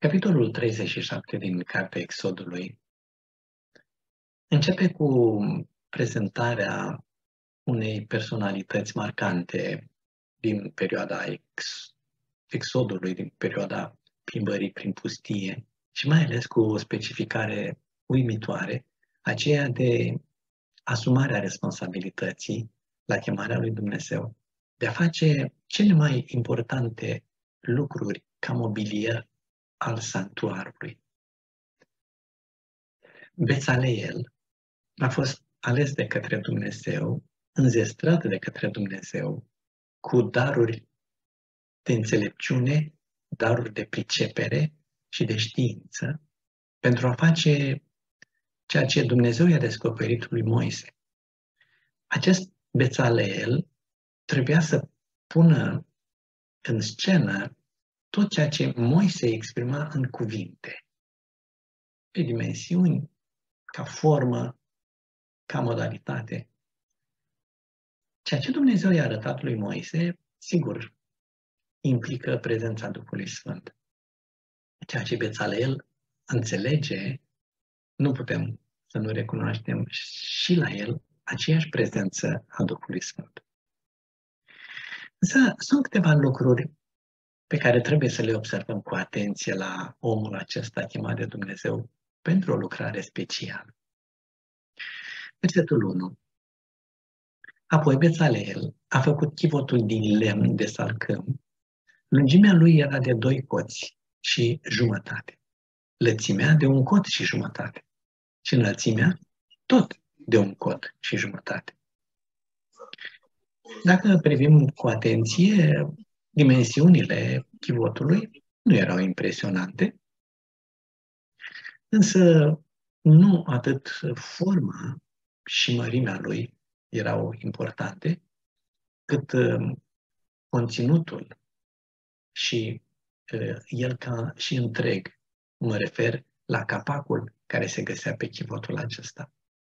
Capitolul 37 din Cartea Exodului începe cu prezentarea unei personalități marcante din perioada Exodului, din perioada plimbării prin pustie și mai ales cu o specificare uimitoare, aceea de asumarea responsabilității la chemarea lui Dumnezeu, de a face cele mai importante lucruri ca mobilier al sanctuarului. Bețaleel a fost ales de către Dumnezeu, înzestrat de către Dumnezeu, cu daruri de înțelepciune, daruri de pricepere și de știință, pentru a face ceea ce Dumnezeu i-a descoperit lui Moise. Acest Bețaleel trebuia să pună în scenă tot ceea ce Moise exprima în cuvinte, pe dimensiuni, ca formă, ca modalitate. Ceea ce Dumnezeu i-a arătat lui Moise, sigur, implică prezența Duhului Sfânt. Ceea ce Bețaleel înțelege, nu putem să nu recunoaștem și la el aceeași prezență a Duhului Sfânt. Însă sunt câteva lucruri pe care trebuie să le observăm cu atenție la omul acesta chemat de Dumnezeu pentru o lucrare specială. Versetul 1. Apoi Bețaleel a făcut chivotul din lemn de salcâm. Lungimea lui era de 2 coți și jumătate. Lățimea de 1 cot și jumătate. Și înălțimea tot de 1 cot și jumătate. Dacă privim cu atenție, dimensiunile chivotului nu erau impresionante, însă nu atât forma și mărimea lui erau importante, cât conținutul și el ca și întreg. Mă refer la capacul care se găsea pe chivotul acesta.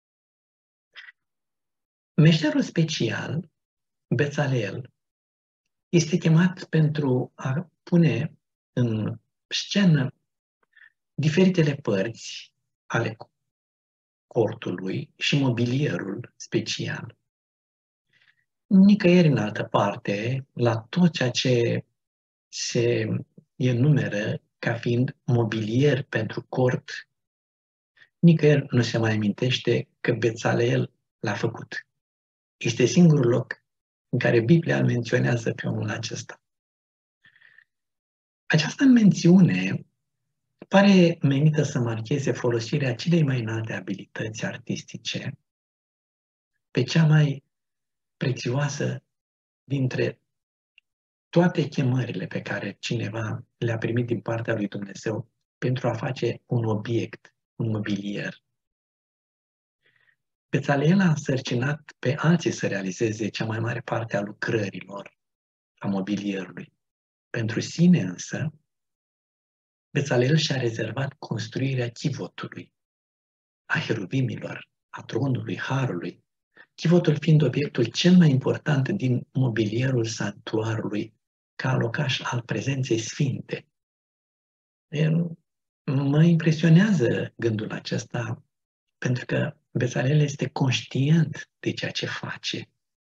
Meșterul special, Bețaleel, este chemat pentru a pune în scenă diferitele părți ale cortului și mobilierul special. Nicăieri în altă parte, la tot ceea ce se enumeră ca fiind mobilier pentru cort, nicăieri nu se mai amintește că Bețaleel l-a făcut. Este singurul loc în care Biblia îl menționează pe omul acesta. Această mențiune pare menită să marcheze folosirea celei mai înalte abilități artistice pe cea mai prețioasă dintre toate chemările pe care cineva le-a primit din partea lui Dumnezeu pentru a face un obiect, un mobilier. Bețaleel a însărcinat pe alții să realizeze cea mai mare parte a lucrărilor, a mobilierului. Pentru sine însă, Bețaleel și-a rezervat construirea chivotului, a heruvimilor, a tronului, harului, chivotul fiind obiectul cel mai important din mobilierul sanctuarului ca locaș al prezenței sfinte. Mă impresionează gândul acesta pentru că Bețaleel este conștient de ceea ce face.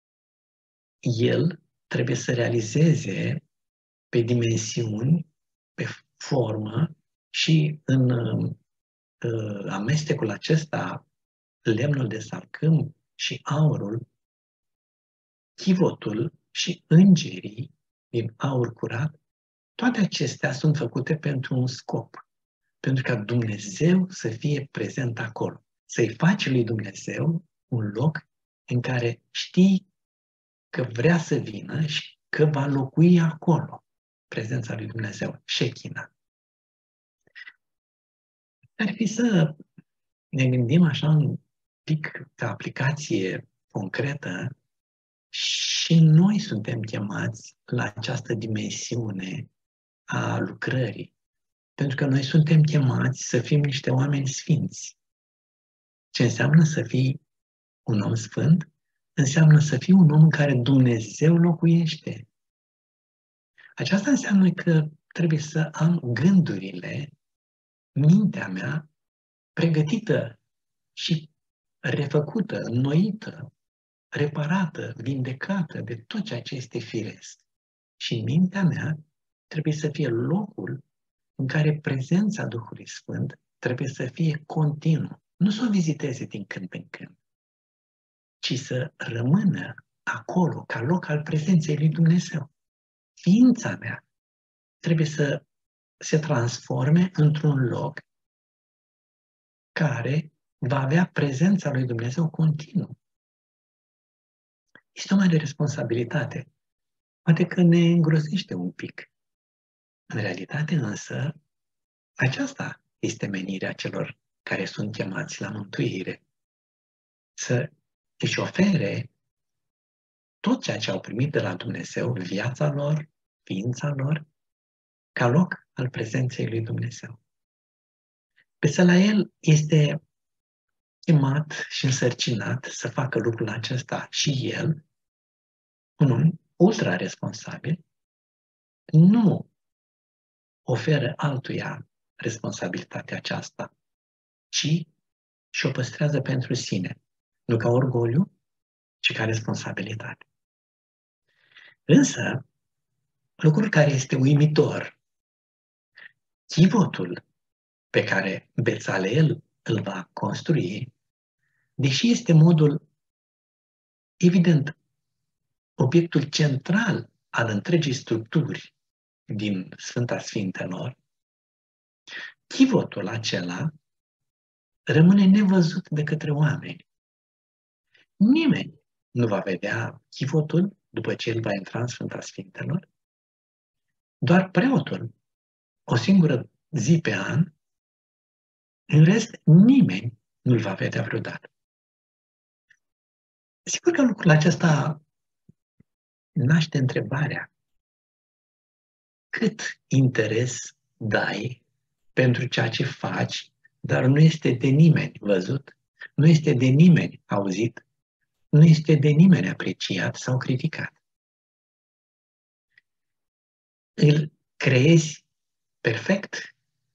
El trebuie să realizeze pe dimensiuni, pe formă și în amestecul acesta, lemnul de salcâm și aurul, chivotul și îngerii din aur curat, toate acestea sunt făcute pentru un scop, pentru ca Dumnezeu să fie prezent acolo, să-i faci lui Dumnezeu un loc în care știi că vrea să vină și că va locui acolo prezența lui Dumnezeu, Shechina. Ar fi să ne gândim așa un pic ca aplicație concretă și noi suntem chemați la această dimensiune a lucrării, pentru că noi suntem chemați să fim niște oameni sfinți. Ce înseamnă să fii un om sfânt? Înseamnă să fii un om în care Dumnezeu locuiește. Aceasta înseamnă că trebuie să am gândurile, mintea mea pregătită și refăcută, înnoită, reparată, vindecată de tot ceea ce este firesc. Și mintea mea trebuie să fie locul în care prezența Duhului Sfânt trebuie să fie continuă. Nu să o viziteze din când în când, ci să rămână acolo, ca loc al prezenței lui Dumnezeu. Ființa mea trebuie să se transforme într-un loc care va avea prezența lui Dumnezeu continuu. Este o mare responsabilitate. Poate că ne îngrozește un pic. În realitate însă, aceasta este menirea celor care sunt chemați la mântuire. Să își ofere tot ceea ce au primit de la Dumnezeu, viața lor, ființa lor, ca loc al prezenței lui Dumnezeu. Besalael este chemat și însărcinat să facă lucrul acesta și el, un om ultra-responsabil, nu oferă altuia responsabilitatea aceasta, ci și-o păstrează pentru sine, nu ca orgoliu, ci ca responsabilitate. Însă, lucrul care este uimitor, chivotul pe care Bezaleel îl va construi, deși este modul, evident, obiectul central al întregii structuri din Sfânta Sfintelor, chivotul acela rămâne nevăzut de către oameni. Nimeni nu va vedea chivotul după ce el va intra în Sfânta Sfintelor, doar preotul, o singură zi pe an, în rest nimeni nu-l va vedea vreodată. Sigur că lucrul acesta naște întrebarea: cât interes dai pentru ceea ce faci, dar nu este de nimeni văzut, nu este de nimeni auzit, nu este de nimeni apreciat sau criticat? Îl creezi perfect?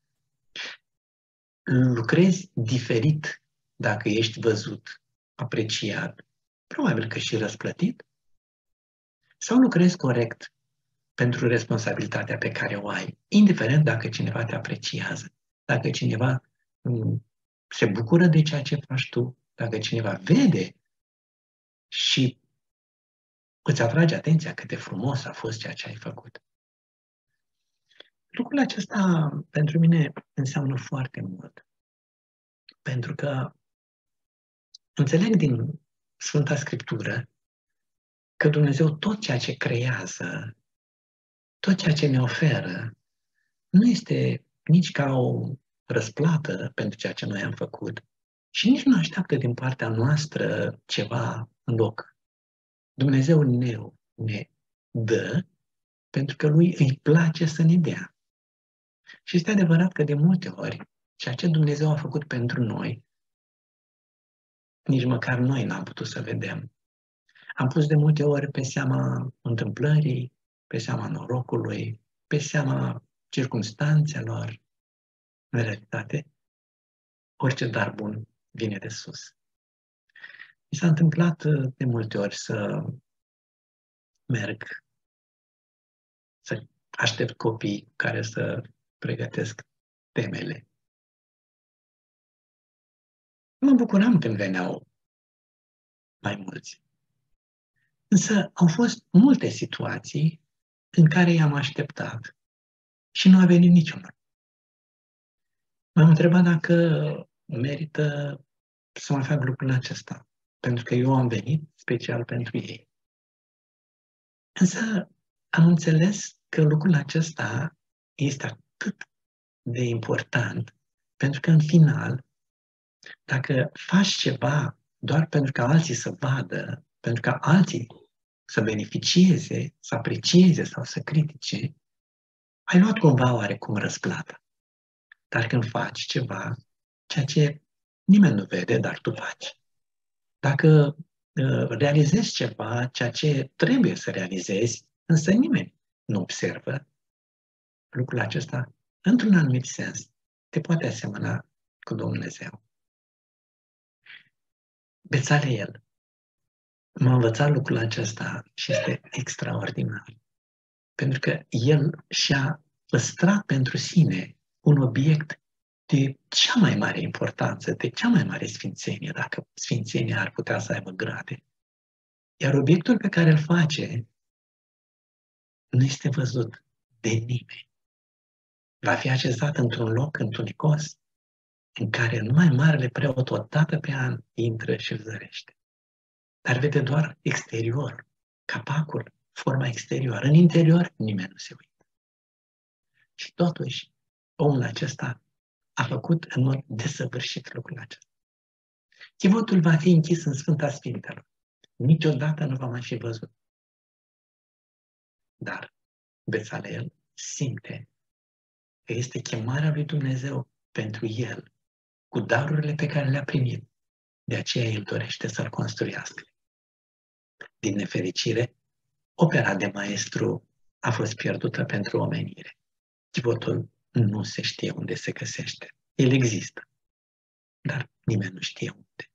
Lucrezi diferit dacă ești văzut, apreciat, probabil că și răsplătit? Sau lucrezi corect pentru responsabilitatea pe care o ai, indiferent dacă cineva te apreciază, dacă cineva se bucură de ceea ce faci tu, dacă cineva vede și îți atrage atenția cât de frumos a fost ceea ce ai făcut. Lucrul acesta pentru mine înseamnă foarte mult, pentru că înțeleg din Sfânta Scriptură că Dumnezeu tot ceea ce creează, tot ceea ce ne oferă, nu este nici ca o răsplată pentru ceea ce noi am făcut și nici nu așteaptă din partea noastră ceva în loc. Dumnezeu ne dă pentru că lui îi place să ne dea. Și este adevărat că de multe ori ceea ce Dumnezeu a făcut pentru noi, nici măcar noi n-am putut să vedem. Am pus de multe ori pe seama întâmplării, pe seama norocului, pe seama circumstanțelor. În realitate, orice dar bun vine de sus. Mi s-a întâmplat de multe ori să merg, să aștept copii care să pregătesc temele. Mă bucuram când veneau mai mulți. Însă au fost multe situații în care i-am așteptat și nu a venit niciunul. M-am întrebat dacă merită să mai fac lucrul acesta, pentru că eu am venit special pentru ei. Însă am înțeles că lucrul acesta este atât de important, pentru că în final, dacă faci ceva doar pentru ca alții să vadă, pentru ca alții să beneficieze, să aprecieze sau să critique, ai luat cumva oarecum răsplata. Dar când faci ceva, ceea ce nimeni nu vede, dar tu faci. Dacă realizezi ceva, ceea ce trebuie să realizezi, însă nimeni nu observă, lucrul acesta, într-un anumit sens, te poate asemăna cu Dumnezeu. Bețaleel m-a învățat lucrul acesta și este extraordinar. Pentru că el și-a păstrat pentru sine un obiect de cea mai mare importanță, de cea mai mare sfințenie, dacă sfințenia ar putea să aibă grade. Iar obiectul pe care îl face nu este văzut de nimeni. Va fi așezat într-un loc întunecos, în care numai marele preot o dată pe an intră și îl zărește. Dar vede doar exterior, capacul, forma exterioară. În interior nimeni nu se uită. Și totuși, omul acesta a făcut în mod desăvârșit lucrul acesta. Chivotul va fi închis în Sfânta Sfintelor. Niciodată nu va mai fi văzut. Dar Bețaleel simte că este chemarea lui Dumnezeu pentru el, cu darurile pe care le-a primit. De aceea el dorește să-l construiască. Din nefericire, opera de maestru a fost pierdută pentru omenire. Chivotul nu se știe unde se găsește. El există, dar nimeni nu știe unde.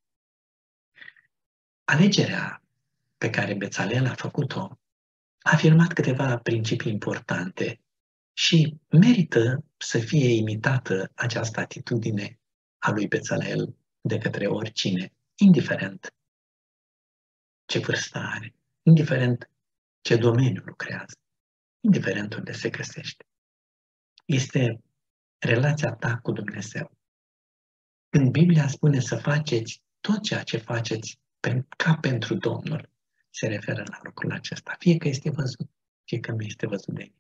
Alegerea pe care Bețaleel a făcut-o a afirmat câteva principii importante și merită să fie imitată această atitudine a lui Bețaleel de către oricine, indiferent ce vârstă are, indiferent ce domeniu lucrează, indiferent unde se găsește. Este relația ta cu Dumnezeu. Când Biblia spune să faceți tot ceea ce faceți ca pentru Domnul, se referă la lucrul acesta. Fie că este văzut, fie că nu este văzut de nimeni.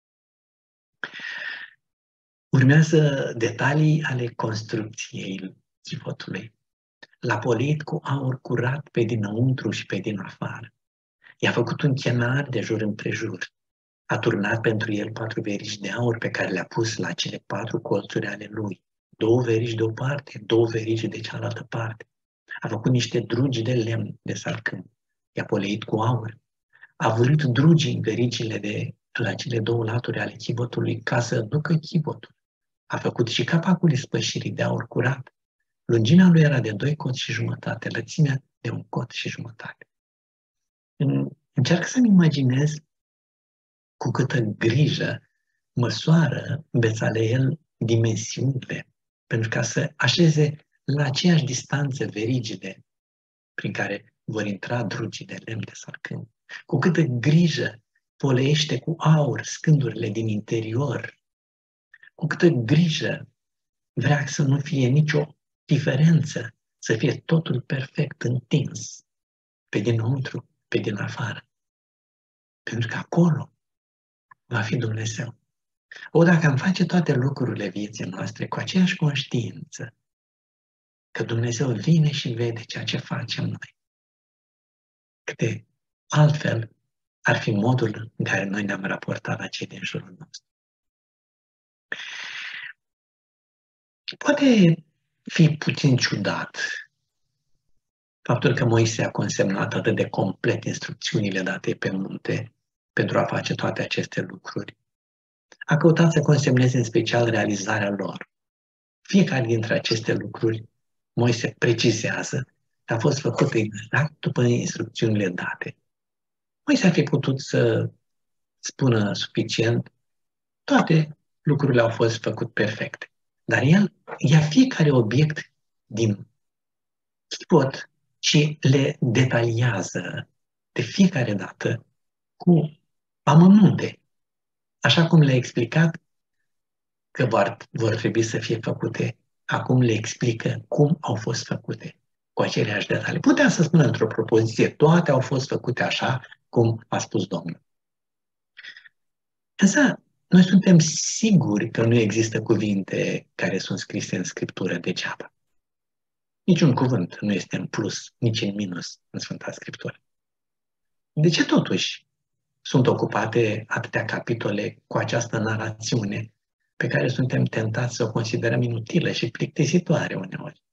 Urmează detalii ale construcției chivotului. L-a polit cu aur curat pe dinăuntru și pe din afară. I-a făcut un chenar de jur împrejur. A turnat pentru el 4 verigi de aur pe care le-a pus la cele 4 colțuri ale lui. 2 verigi de o parte, 2 verigi de cealaltă parte. A făcut niște drugi de lemn de salcâm. I-a poleit cu aur. A vârât drugii în verigile de la cele 2 laturi ale chivotului ca să ducă chivotul. A făcut și capacul ispășirii de aur curat. Lungimea lui era de 2 coți și jumătate, lățimea de 1 cot și jumătate. Încearcă să-mi imaginez cu câtă grijă măsoară Bețaleel dimensiunile, pentru ca să așeze la aceeași distanță verigile prin care vor intra drugii de lemn de salcâm. Cu câtă grijă poleiește cu aur scândurile din interior, cu câtă grijă vrea să nu fie nicio diferență, să fie totul perfect întins, pe dinăuntru, pe din afară. Pentru că acolo va fi Dumnezeu. Dacă am face toate lucrurile vieții noastre cu aceeași conștiință, că Dumnezeu vine și vede ceea ce facem noi, câte altfel ar fi modul în care noi ne-am raportat la cei din jurul nostru. Poate fi puțin ciudat faptul că Moise a consemnat atât de complet instrucțiunile date pe munte pentru a face toate aceste lucruri. A căutat să consemneze în special realizarea lor. Fiecare dintre aceste lucruri, Moise precizează că a fost făcut exact după instrucțiunile date. Moise ar fi putut să spună suficient, toate lucrurile au fost făcute perfecte. Dar el ia fiecare obiect din chivot și le detaliază de fiecare dată cu amănunte, așa cum le-a explicat că vor trebui să fie făcute, acum le explică cum au fost făcute, cu aceleași detalii. Putea să spună într-o propoziție, toate au fost făcute așa cum a spus Domnul. Însă, noi suntem siguri că nu există cuvinte care sunt scrise în Scriptură degeaba. Niciun cuvânt nu este în plus, nici în minus în Sfânta Scriptură. De ce totuși sunt ocupate atâtea capitole cu această narațiune pe care suntem tentați să o considerăm inutilă și plictisitoare uneori?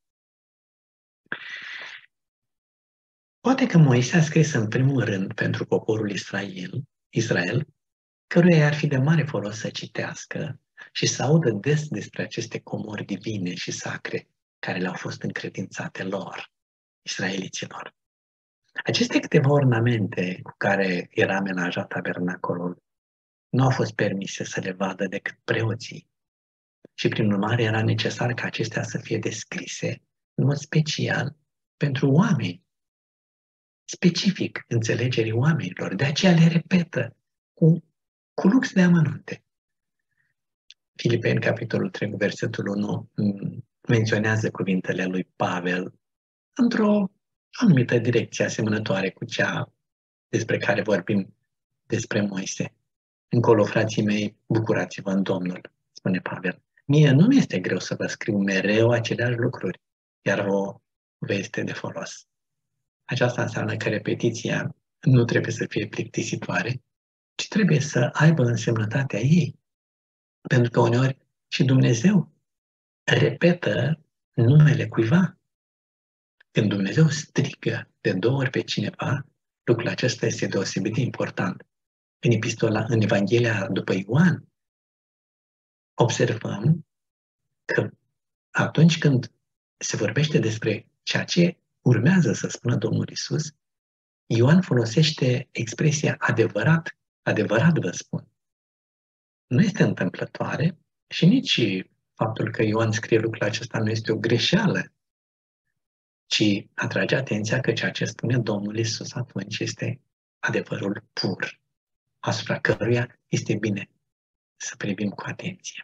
Poate că Moise a scris în primul rând pentru poporul Israel, căruia ar fi de mare folos să citească și să audă des despre aceste comori divine și sacre care le-au fost încredințate lor, israeliților. Aceste câteva ornamente cu care era amenajat tabernacolul nu au fost permise să le vadă decât preoții și prin urmare era necesar ca acestea să fie descrise în mod special pentru oameni, specific înțelegerii oamenilor. De aceea le repetă cu lux de amănunte. Filipeni, capitolul 3, versetul 1, menționează cuvintele lui Pavel într-o anumită direcție asemănătoare cu cea despre care vorbim despre Moise. Încolo, frații mei, bucurați-vă în Domnul, spune Pavel. Mie nu este greu să vă scriu mereu aceleași lucruri, iar vă este de folos. Aceasta înseamnă că repetiția nu trebuie să fie plictisitoare, ci trebuie să aibă însemnătatea ei. Pentru că uneori și Dumnezeu repetă numele cuiva. Când Dumnezeu strigă de 2 ori pe cineva, lucrul acesta este deosebit de important. În Evanghelia după Ioan, observăm că atunci când se vorbește despre ceea ce urmează să spună Domnul Iisus, Ioan folosește expresia adevărat, adevărat vă spun. Nu este întâmplătoare și nici faptul că Ioan scrie lucrul acesta nu este o greșeală, ci atrage atenția că ceea ce spune Domnul Iisus atunci este adevărul pur, asupra căruia este bine să privim cu atenție.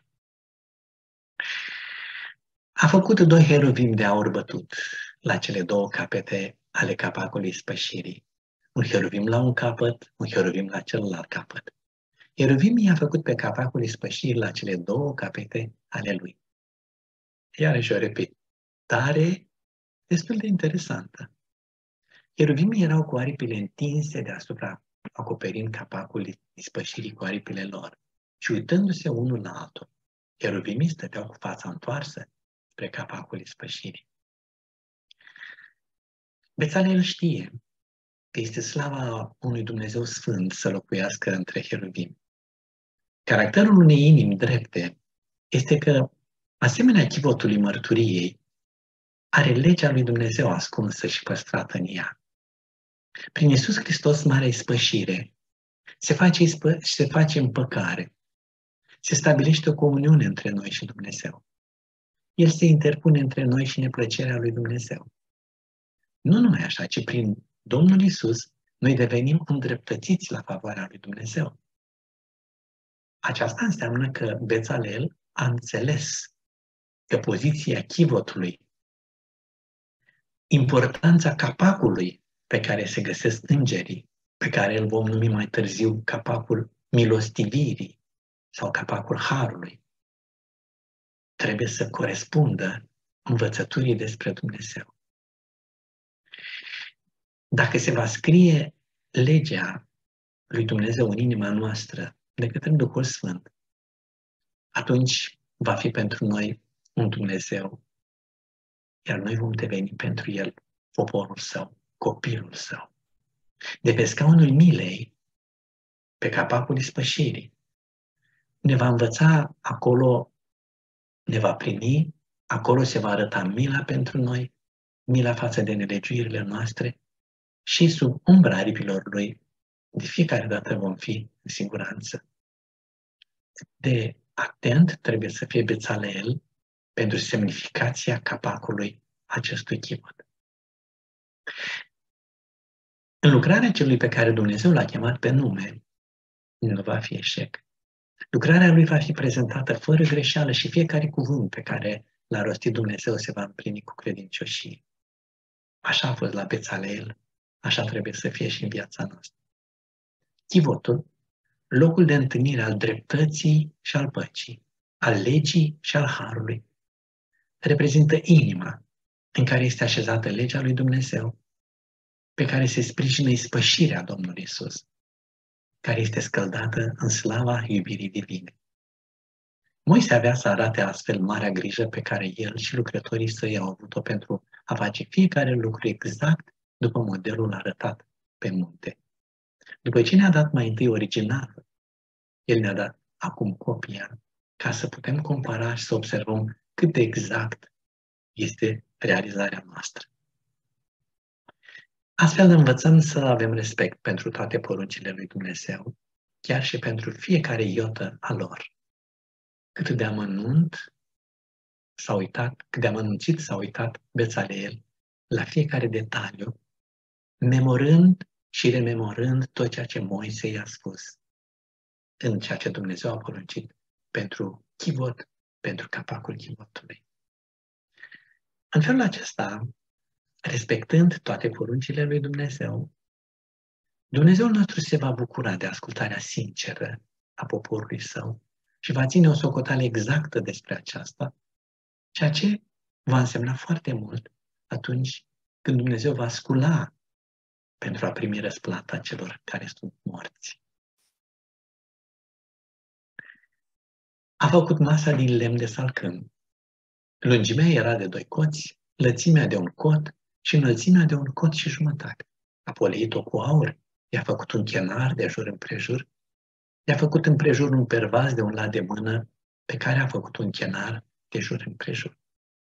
A făcut 2 heruvim de aur bătut la cele 2 capete ale capacului spășirii. Un heruvim la un capăt, un heruvim la celălalt capăt. Heruvimii a făcut pe capacul ispășirii la cele 2 capete ale lui. Iarăși o repetare destul de interesantă. Heruvimii erau cu aripile întinse deasupra, acoperind capacul ispășirii cu aripile lor și uitându-se unul la altul. Heruvimii stăteau cu fața întoarsă spre capacul ispășirii. Bețalel știe că este slava unui Dumnezeu sfânt să locuiască între heruvimi. Caracterul unei inimi drepte este că, asemenea chivotului mărturiei, are legea lui Dumnezeu ascunsă și păstrată în ea. Prin Iisus Hristos, marea ispășire, se face împăcare, se stabilește o comuniune între noi și Dumnezeu. El se interpune între noi și neplăcerea lui Dumnezeu. Nu numai așa, ci prin Domnul Iisus, noi devenim îndreptățiți la favoarea lui Dumnezeu. Aceasta înseamnă că Bețalel a înțeles că poziția chivotului, importanța capacului pe care se găsesc îngerii, pe care îl vom numi mai târziu capacul milostivirii sau capacul harului, trebuie să corespundă învățăturii despre Dumnezeu. Dacă se va scrie legea lui Dumnezeu în inima noastră de către Duhul Sfânt, atunci va fi pentru noi un Dumnezeu, iar noi vom deveni pentru El poporul Său, copilul Său. De pe scaunul milei, pe capacul ispășirii, ne va învăța acolo, ne va primi, acolo se va arăta mila pentru noi, mila față de nelegiuirile noastre și sub umbra aripilor Lui, de fiecare dată vom fi în siguranță. De atent trebuie să fie Bețaleel pentru semnificația capacului acestui chivot. În lucrarea celui pe care Dumnezeu l-a chemat pe nume, nu va fi eșec. Lucrarea lui va fi prezentată fără greșeală și fiecare cuvânt pe care l-a rostit Dumnezeu se va împlini cu credincioșie. Așa a fost la Bețaleel, așa trebuie să fie și în viața noastră. Chivotul, locul de întâlnire al dreptății și al păcii, al legii și al harului, reprezintă inima în care este așezată legea lui Dumnezeu, pe care se sprijină ispășirea Domnului Iisus, care este scăldată în slava iubirii divine. Moise avea să arate astfel marea grijă pe care el și lucrătorii săi au avut-o pentru a face fiecare lucru exact după modelul arătat pe munte. După ce ne-a dat mai întâi originalul, El ne-a dat acum copia ca să putem compara și să observăm cât de exact este realizarea noastră. Astfel învățăm să avem respect pentru toate poruncile lui Dumnezeu, chiar și pentru fiecare iotă a lor. Cât de amănunțit s-a uitat Bețaleel la fiecare detaliu, memorând și rememorând tot ceea ce Moise i-a spus în ceea ce Dumnezeu a poruncit pentru chivot, pentru capacul chivotului. În felul acesta, respectând toate poruncile lui Dumnezeu, Dumnezeul nostru se va bucura de ascultarea sinceră a poporului său și va ține o socoteală exactă despre aceasta, ceea ce va însemna foarte mult atunci când Dumnezeu va scula pentru a primi răsplata celor care sunt morți. A făcut masa din lemn de salcâm. Lungimea era de 2 coți, lățimea de 1 cot și înălțimea de 1 cot și jumătate. A poleit-o cu aur, i-a făcut un chenar de jur împrejur, i-a făcut împrejur un pervaz de 1 lat de mână, pe care a făcut un chenar de jur împrejur.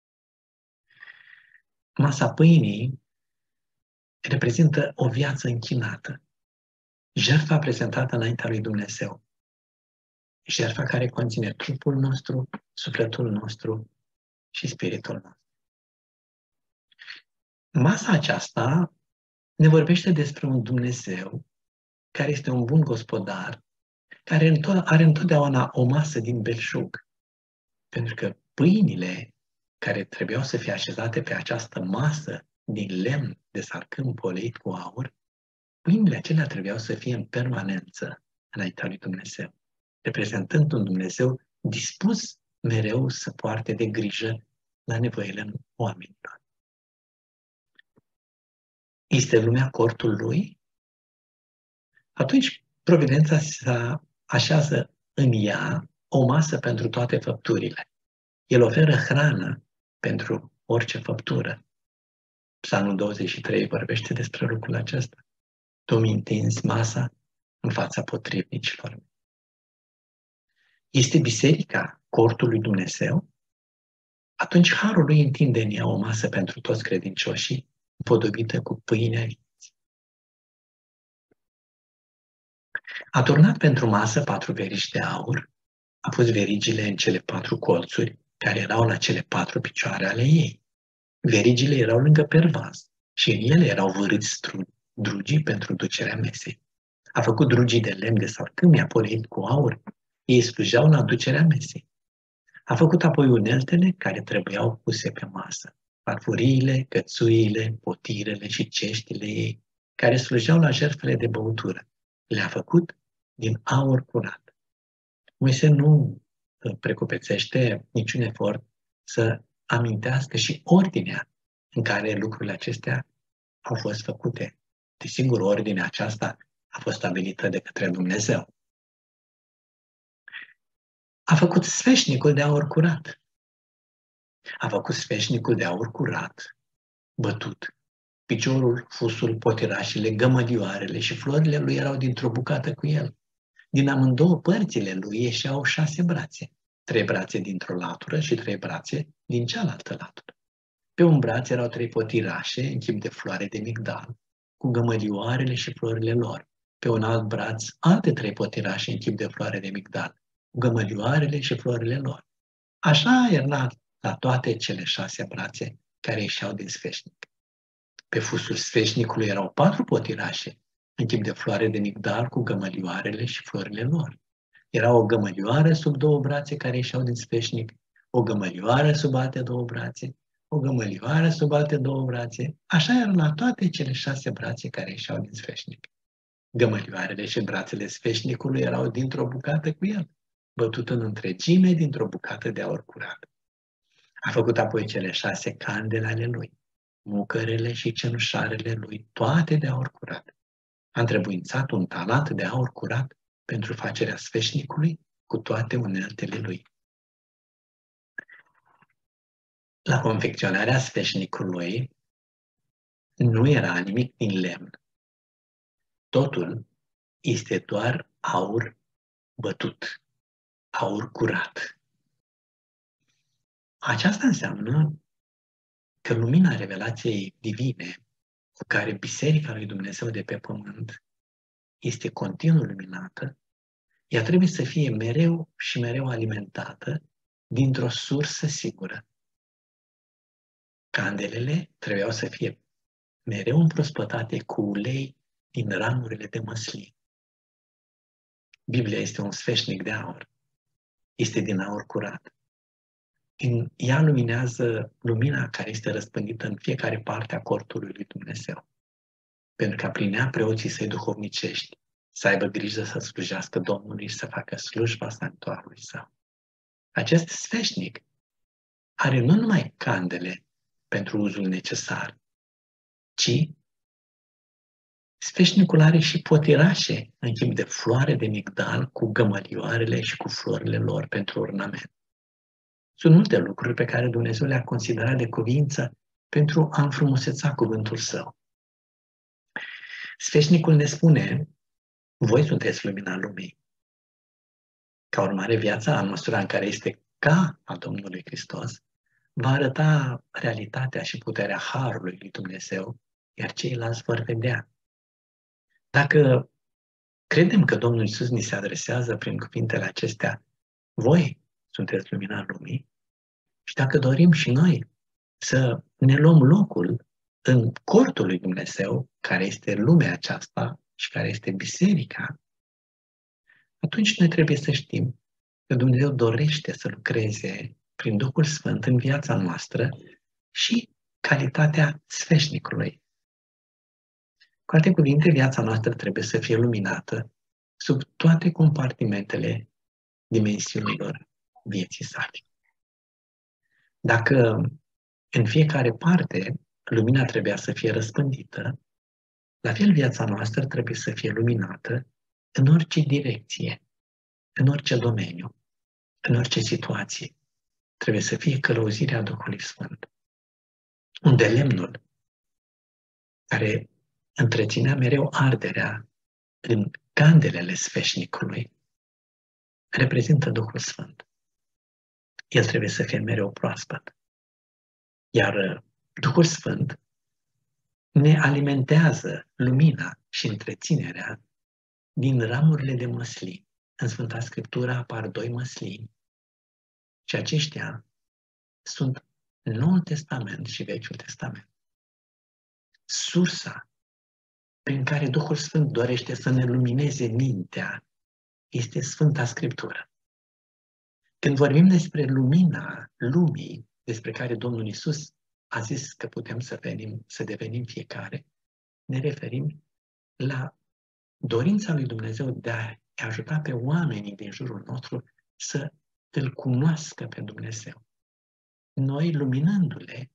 Masa pâinii reprezintă o viață închinată, jertfa prezentată înaintea lui Dumnezeu, jertfa care conține trupul nostru, sufletul nostru și spiritul nostru. Masa aceasta ne vorbește despre un Dumnezeu care este un bun gospodar, care are întotdeauna o masă din belșug, pentru că pâinile care trebuiau să fie așezate pe această masă din lemn de salcâm poleit cu aur, pâinile acelea trebuiau să fie în permanență înaintea lui Dumnezeu, reprezentând un Dumnezeu dispus mereu să poarte de grijă la nevoile oamenilor. Este lumea cortul lui? Atunci providența se așează în ea o masă pentru toate făpturile. El oferă hrană pentru orice făptură. Psalmul 23 vorbește despre lucrul acesta. Tu mi întinzi masa în fața potrivnicilor. Este biserica cortul lui Dumnezeu? Atunci harul lui întinde în ea o masă pentru toți credincioșii, împodobită cu pâinea vieții. A turnat pentru masă 4 verigi de aur, a pus verigile în cele 4 colțuri, care erau la cele 4 picioare ale ei. Verigile erau lângă pervaz și în ele erau vărâți drugii pentru ducerea mesei. A făcut drugii de lemn de salcâm, i-a poleit cu aur, ei slujeau la ducerea mesei. A făcut apoi uneltele care trebuiau puse pe masă, farfuriile, cățuile, potirele și ceștile ei, care slujeau la jertfele de băutură. Le-a făcut din aur curat. Moise nu precupețește niciun efort să amintească și ordinea în care lucrurile acestea au fost făcute. Desigur, ordinea aceasta a fost stabilită de către Dumnezeu. A făcut sfeșnicul de aur curat. A făcut sfeșnicul de aur curat, bătut. Piciorul, fusul, potirașele, gămălioarele și florile lui erau dintr-o bucată cu el. Din amândouă părțile lui ieșeau 6 brațe. 3 brațe dintr-o latură și 3 brațe din cealaltă latură. Pe un braț erau 3 potirașe în chip de floare de migdal, cu gămălioarele și florile lor. Pe un alt braț, alte 3 potirașe în chip de floare de migdal, cu gămălioarele și florile lor. Așa era la toate cele 6 brațe care ieșeau din sfeșnic. Pe fusul sfeșnicului erau 4 potirașe în chip de floare de migdal cu gămălioarele și florile lor. Era o gămălioară sub 2 brațe care ieșeau din sfeșnic, o gămălioară sub alte 2 brațe, o gămălioară sub alte 2 brațe. Așa era la toate cele 6 brațe care ieșeau din sfeșnic. Gămălioarele și brațele sfeșnicului erau dintr-o bucată cu el, bătut în întregime dintr-o bucată de aur curat. A făcut apoi cele 6 candele ale lui, mucărele și cenușarele lui, toate de aur curat. A întrebuințat un talat de aur curat pentru facerea sfeșnicului cu toate uneltele lui. La confecționarea sfeșnicului nu era nimic din lemn. Totul este doar aur bătut, aur curat. Aceasta înseamnă că lumina revelației divine cu care Biserica lui Dumnezeu de pe pământ este continuu luminată, ea trebuie să fie mereu și mereu alimentată dintr-o sursă sigură. Candelele trebuiau să fie mereu împrospătate cu ulei din ramurile de măslin. Biblia este un sfeșnic de aur. Este din aur curat. Ea luminează lumina care este răspândită în fiecare parte a cortului lui Dumnezeu. Pentru ca prin ea preoții săi duhovnicești să aibă grijă să slujească Domnului și să facă slujba sanctuarului său. Acest sfeșnic are nu numai candele pentru uzul necesar, ci sfeșnicul are și potirașe în chip de floare de migdal cu gămălioarele și cu florile lor pentru ornament. Sunt multe lucruri pe care Dumnezeu le-a considerat de cuvință pentru a înfrumuseța cuvântul său. Sfeșnicul ne spune: voi sunteți lumina lumii. Ca urmare, viața, în măsura în care este ca a Domnului Hristos, va arăta realitatea și puterea harului lui Dumnezeu, iar ceilalți vor vedea. Dacă credem că Domnul Iisus ni se adresează prin cuvintele acestea: voi sunteți lumina lumii, și dacă dorim și noi să ne luăm locul în cortul lui Dumnezeu, care este lumea aceasta și care este biserica, atunci noi trebuie să știm că Dumnezeu dorește să lucreze prin Duhul Sfânt în viața noastră și calitatea sfeșnicului. Cu alte cuvinte, viața noastră trebuie să fie luminată sub toate compartimentele dimensiunilor vieții sale. Dacă în fiecare parte lumina trebuia să fie răspândită, la fel viața noastră trebuie să fie luminată în orice direcție, în orice domeniu, în orice situație. Trebuie să fie călăuzirea Duhului Sfânt, unde lemnul care întreținea mereu arderea în candelele sfeșnicului reprezintă Duhul Sfânt. El trebuie să fie mereu proaspăt. Iar Duhul Sfânt ne alimentează lumina și întreținerea din ramurile de măslin. În Sfânta Scriptură apar 2 măslini și aceștia sunt Noul Testament și Vechiul Testament. Sursa prin care Duhul Sfânt dorește să ne lumineze mintea este Sfânta Scriptură. Când vorbim despre lumina lumii, despre care Domnul Iisus a zis că putem să devenim fiecare, ne referim la dorința lui Dumnezeu de a ajuta pe oamenii din jurul nostru să îl cunoască pe Dumnezeu. Noi, luminându-le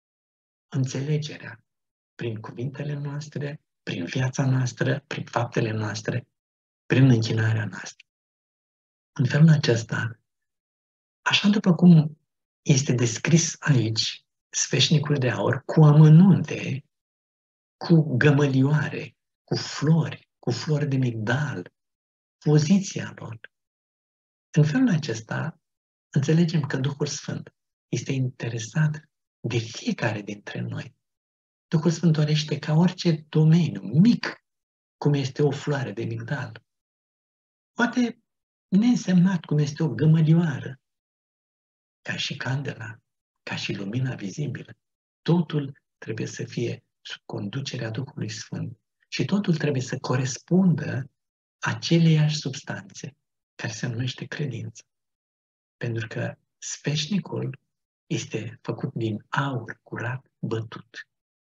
înțelegerea prin cuvintele noastre, prin viața noastră, prin faptele noastre, prin închinarea noastră. În felul acesta, așa după cum este descris aici, sfeșnicul de aur cu amănunte, cu gămălioare, cu flori de migdal, poziția lor. În felul acesta, înțelegem că Duhul Sfânt este interesat de fiecare dintre noi. Duhul Sfânt dorește ca orice domeniu mic, cum este o floare de migdal, poate neînsemnat cum este o gămălioară, ca și candela, ca și lumina vizibilă, totul trebuie să fie sub conducerea Duhului Sfânt și totul trebuie să corespundă aceleiași substanțe care se numește credință. Pentru că sfeșnicul este făcut din aur curat bătut.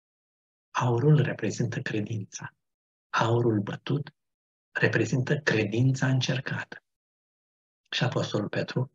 Aurul reprezintă credința. Aurul bătut reprezintă credința încercată. Și Apostolul Petru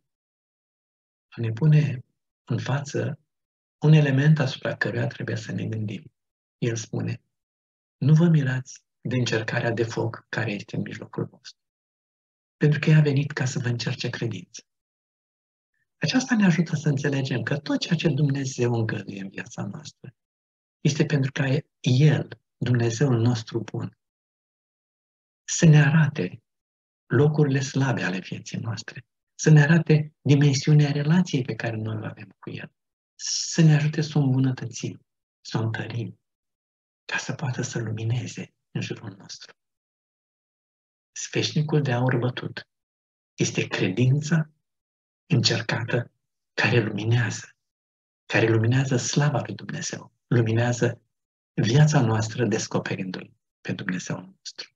ne pune în față un element asupra căruia trebuie să ne gândim. El spune: nu vă mirați de încercarea de foc care este în mijlocul vostru, pentru că ea a venit ca să vă încerce credința. Aceasta ne ajută să înțelegem că tot ceea ce Dumnezeu îngăduie în viața noastră este pentru ca El, Dumnezeul nostru bun, să ne arate locurile slabe ale vieții noastre, să ne arate dimensiunea relației pe care noi o avem cu El, să ne ajute să o îmbunătățim, să o întărim, ca să poată să lumineze în jurul nostru. Sfeșnicul de aur bătut este credința încercată care luminează slava lui Dumnezeu, luminează viața noastră descoperindu-L pe Dumnezeu nostru.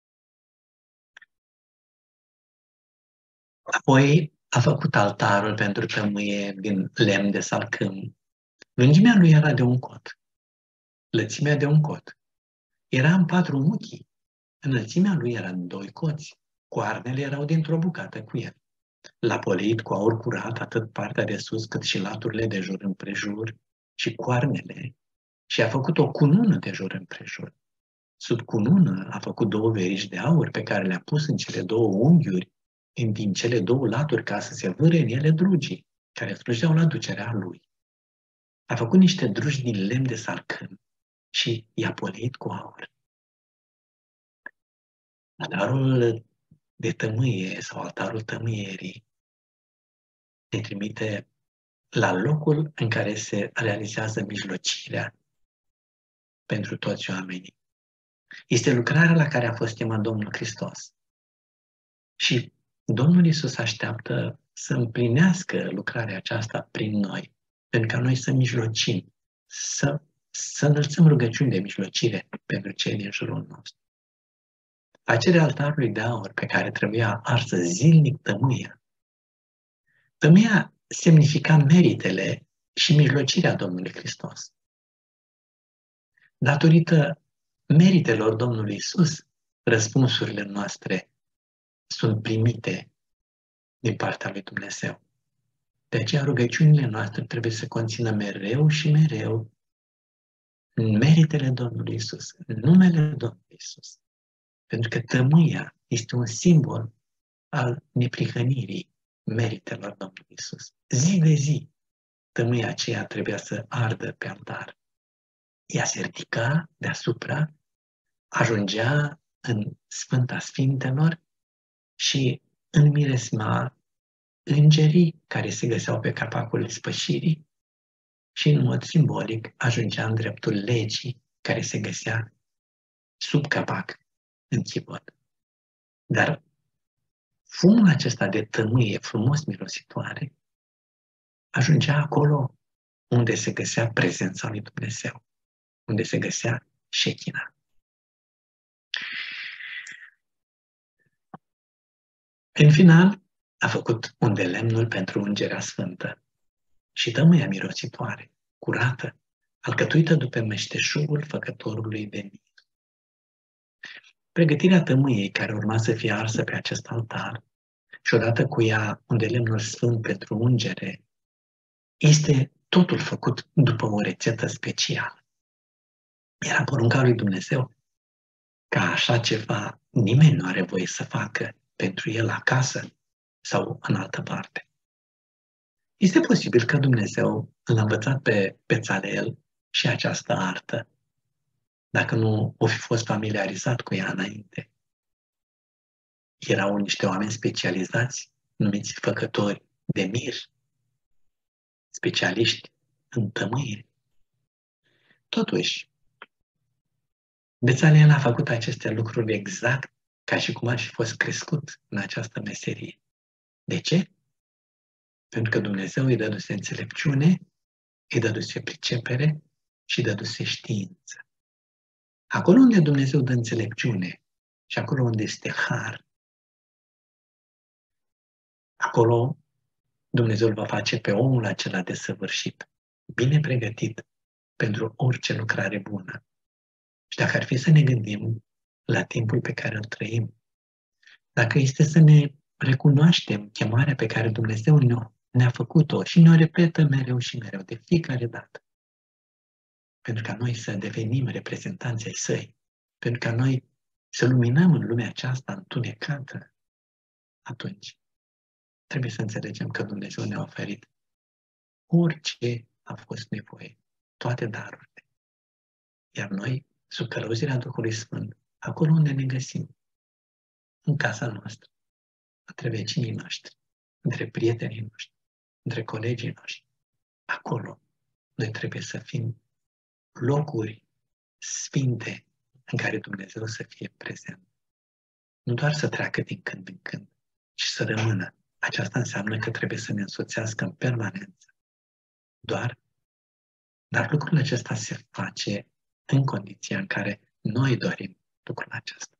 Apoi a făcut altarul pentru tămâie din lemn de salcâm. Lungimea lui era de un cot, lățimea de un cot. Era în 4 muchii, înălțimea lui era în 2 coți, coarnele erau dintr-o bucată cu el. L-a polit cu aur curat atât partea de sus cât și laturile de jur împrejur și coarnele și a făcut o cunună de jur împrejur. Sub cunună a făcut 2 verici de aur pe care le-a pus în cele 2 unghiuri din cele 2 laturi ca să se vâre în ele drugii care slujeau la ducerea lui. A făcut niște drugi din lemn de salcâm și i-a polit cu aur. Altarul de tămâie sau altarul tămâierii ne trimite la locul în care se realizează mijlocirea pentru toți oamenii. Este lucrarea la care a fost chemat Domnul Hristos. Și Domnul Iisus așteaptă să împlinească lucrarea aceasta prin noi, pentru ca noi să mijlocim, să înălțăm rugăciuni de mijlocire pentru cei din jurul nostru. Facerea altarului de aur pe care trebuia arsă zilnic tămâia. Tămâia semnifica meritele și mijlocirea Domnului Hristos. Datorită meritelor Domnului Iisus, răspunsurile noastre sunt primite din partea lui Dumnezeu. De aceea rugăciunile noastre trebuie să conțină mereu și mereu meritele Domnului Iisus, numele Domnului Iisus. Pentru că tămâia este un simbol al neprihănirii meritelor Domnului Iisus. Zi de zi, tămâia aceea trebuia să ardă pe altar. Ea se ridica deasupra, ajungea în Sfânta Sfintelor și înmiresma îngerii care se găseau pe capacul spășirii și în mod simbolic ajungea în dreptul legii care se găsea sub capac în chibot. Dar fumul acesta de tămâie frumos mirositoare ajungea acolo unde se găsea prezența lui Dumnezeu, unde se găsea șechina. În final, a făcut un de lemnul pentru ungerea sfântă și tămâia mirositoare, curată, alcătuită după meșteșugul făcătorului de mir. Pregătirea tămâiei care urma să fie arsă pe acest altar și odată cu ea un de lemnul sfânt pentru ungere, este totul făcut după o rețetă specială. Era porunca lui Dumnezeu ca așa ceva nimeni nu are voie să facă pentru el acasă sau în altă parte. Este posibil că Dumnezeu l-a învățat pe Bețaleel și această artă, dacă nu o fi fost familiarizat cu ea înainte. Erau niște oameni specializați, numiți făcători de mir, specialiști în tămâie. Totuși, Bețaleel a făcut aceste lucruri exact ca și cum ar fi fost crescut în această meserie. De ce? Pentru că Dumnezeu îi dăduse înțelepciune, îi dăduse pricepere și îi dăduse știință. Acolo unde Dumnezeu dă înțelepciune și acolo unde este har, acolo Dumnezeu îl va face pe omul acela desăvârșit, bine pregătit pentru orice lucrare bună. Și dacă ar fi să ne gândim la timpul pe care îl trăim, dacă este să ne recunoaștem chemarea pe care Dumnezeu ne-a făcut-o și ne-o repetă mereu și mereu, de fiecare dată, pentru ca noi să devenim reprezentanții ai Săi, pentru ca noi să luminăm în lumea aceasta întunecată, atunci trebuie să înțelegem că Dumnezeu ne-a oferit orice a fost nevoie, toate darurile. Iar noi, sub călăuzirea Duhului Sfânt, acolo unde ne găsim, în casa noastră, între vecinii noștri, între prietenii noștri, între colegii noștri. Acolo noi trebuie să fim locuri sfinte în care Dumnezeu să fie prezent. Nu doar să treacă din când în când, ci să rămână. Aceasta înseamnă că trebuie să ne însoțească în permanență. Dar lucrul acesta se face în condiția în care noi dorim lucrul acesta.